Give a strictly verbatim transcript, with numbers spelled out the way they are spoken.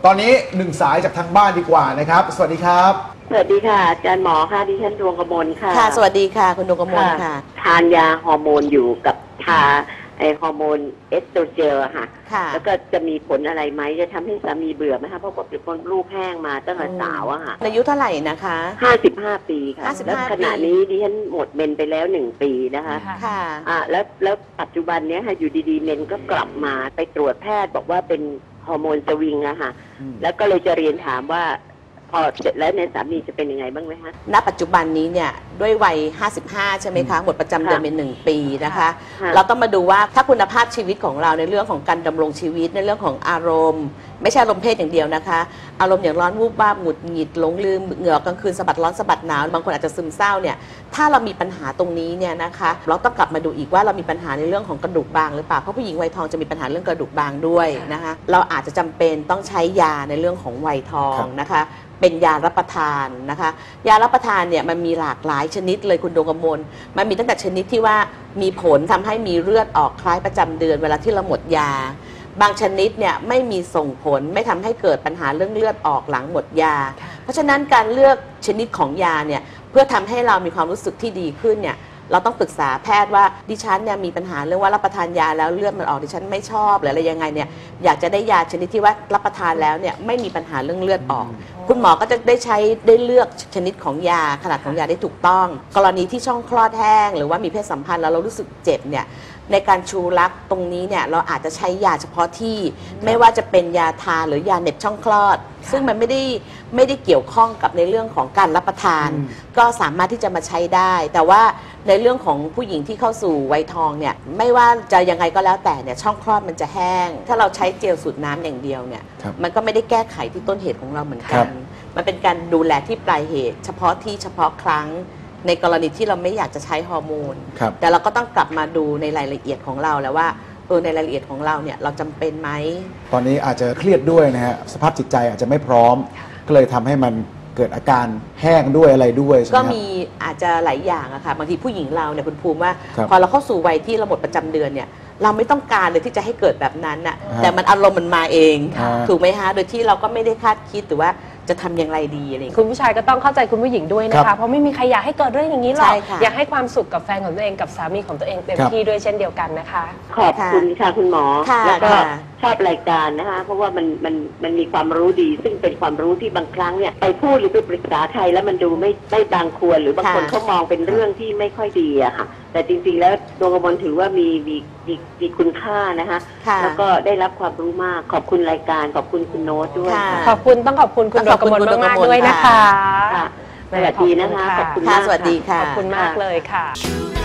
ตอนนี้หนึ่งสายจากทางบ้านดีกว่านะครับสวัสดีครับสวัสดีค่ะอาจารย์หมอค่ะดิฉันดวงกมลค่ะค่ะสวัสดีค่ะคุณดวงกมลค่ะทานยาฮอร์โมนอยู่กับทาไอฮอร์โมนเอสโตรเจนค่ะแล้วก็จะมีผลอะไรไหมจะทำให้สามีเบื่อไหมคะเพราะว่าเป็นลูกแห้งมาตั้งแต่สาวอะค่ะอายุเท่าไหร่นะคะห้าสิบห้าปีค่ะแล้วขณะนี้ดิฉันหมดเมนไปแล้วหนึ่งปีนะคะค่ะอ่าแล้วแล้วปัจจุบันนี้ค่ะอยู่ดีๆเมนก็กลับมาไปตรวจแพทย์บอกว่าเป็นฮอร์โมนสวิงอะค่ะแล้วก็เลยจะเรียนถามว่าพอเสร็จแล้วเนี่ยสามีจะเป็นยังไงบ้างไหมคะณปัจจุบันนี้เนี่ยด้วยวัยห้าสิบห้าใช่ไหมคะหมดประจำเดือนเป็นหนึ่งปีนะคะเราต้องมาดูว่าถ้าคุณภาพชีวิตของเราในเรื่องของการดำรงชีวิตในเรื่องของอารมณ์ไม่ใช่อารมณ์เพศอย่างเดียวนะคะอารมณ์อย่างร้อนวูบวาบหงุดหงิดหลงลืมเหงื่อกลางคืนสะบัดร้อนสะบัดหนาวบางคนอาจจะซึมเศร้าเนี่ยถ้าเรามีปัญหาตรงนี้เนี่ยนะคะเราต้องกลับมาดูอีกว่าเรามีปัญหาในเรื่องของกระดูกบางหรือเปล่าเพราะผู้หญิงวัยทองจะมีปัญหาเรื่องกระดูกบางด้วยนะคะเราอาจจะจำเป็นต้องใช้ยาในเรื่องของวัยทองนะคะเป็นยารับประทานนะคะยารับประทานเนี่ยมันมีหลากหลายชนิดเลยคุณดวงกมลมันมีตั้งแต่ชนิดที่ว่ามีผลทำให้มีเลือดออกคล้ายประจำเดือนเวลาที่เราหมดยาบางชนิดเนี่ยไม่มีส่งผลไม่ทำให้เกิดปัญหาเรื่องเลือดออกหลังหมดยาเพราะฉะนั้นการเลือกชนิดของยาเนี่ยเพื่อทำให้เรามีความรู้สึกที่ดีขึ้นเนี่ยเราต้องปรึกษาแพทย์ว่าดิฉันเนี่ยมีปัญหาเรื่องว่ารับประทานยาแล้วเลือดมันออกดิฉันไม่ชอบหรืออะไรยังไงเนี่ยอยากจะได้ยาชนิดที่ว่ารับประทานแล้วเนี่ยไม่มีปัญหาเรื่องเลือดออกคุณหมอก็จะได้ใช้ได้เลือกชนิดของยาขนาดของยาได้ถูกต้องกรณีที่ช่องคลอดแห้งหรือว่ามีเพศสัมพันธ์แล้วเรารู้สึกเจ็บเนี่ยในการชูรักตรงนี้เนี่ยเราอาจจะใช้ยาเฉพาะที่ไม่ว่าจะเป็นยาทาหรือยาเหน็บช่องคลอดซึ่งมันไม่ได้ไม่ได้เกี่ยวข้องกับในเรื่องของการรับประทานก็สามารถที่จะมาใช้ได้แต่ว่าในเรื่องของผู้หญิงที่เข้าสู่วัยทองเนี่ยไม่ว่าจะยังไงก็แล้วแต่เนี่ยช่องคลอดมันจะแห้งถ้าเราใช้เจลสูตรน้ำอย่างเดียวเนี่ยมันก็ไม่ได้แก้ไขที่ต้นเหตุของเราเหมือนกันมันเป็นการดูแลที่ปลายเหตุเฉพาะที่เฉพาะครั้งในกรณีที่เราไม่อยากจะใช้ฮอร์โมนแต่เราก็ต้องกลับมาดูในรายละเอียดของเราแล้วว่าเออในรายละเอียดของเราเนี่ยเราจำเป็นไหมตอนนี้อาจจะเครียดด้วยนะฮะสภาพจิตใจอาจจะไม่พร้อมก็เลยทำให้มันเกิดอาการแห้งด้วยอะไรด้วยก็มีอาจจะหลายอย่างอะค่ะบางทีผู้หญิงเราเนี่ยคุณภูมิว่าพอเราเข้าสู่วัยที่เราหมดประจำเดือนเนี่ยเราไม่ต้องการเลยที่จะให้เกิดแบบนั้นน่ะแต่มันอารมณ์มันมาเองถูกไหมคะโดยที่เราก็ไม่ได้คาดคิดหรือว่าจะทำอย่างไรดีอะไรคุณผู้ชายก็ต้องเข้าใจคุณผู้หญิงด้วยนะคะเพราะไม่มีใครอยากให้เกิดเรื่องอย่างนี้หรอกอยากให้ความสุขกับแฟนของตัวเองกับสามีของตัวเองเต็มที่ด้วยเช่นเดียวกันนะคะขอบคุณค่ะคุณหมอแล้วก็ชอบรายการนะคะเพราะว่ามันมันมันมีความรู้ดีซึ่งเป็นความรู้ที่บางครั้งเนี่ยไปพูดหรือไปปรึกษาใครแล้วมันดูไม่ไม่บางควรหรือบางคนเขามองเป็นเรื่องที่ไม่ค่อยดีอะค่ะแต่จริงๆแล้วดวงกมลถือว่ามีมีมีมีคุณค่านะคะแล้วก็ได้รับความรู้มากขอบคุณรายการขอบคุณคุณโน้ตด้วยขอบคุณต้องขอบคุณคุณดวงกมลมากๆด้วยนะคะสวัสดีนะคะขอบคุณมากสวัสดีค่ะขอบคุณมากเลยค่ะ